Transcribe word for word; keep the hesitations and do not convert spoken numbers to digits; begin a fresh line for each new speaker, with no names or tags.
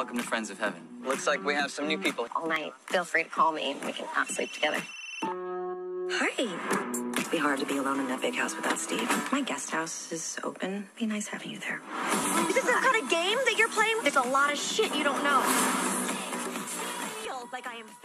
Welcome to Friends of Heaven.
Looks like we have some new people.
All night. Feel free to call me. We can not sleep together. Hi. It'd be hard to be alone in that big house without Steve. My guest house is open. Be nice having you there.
Is this some kind of game that you're playing? There's a lot of shit you don't know. I feel like I am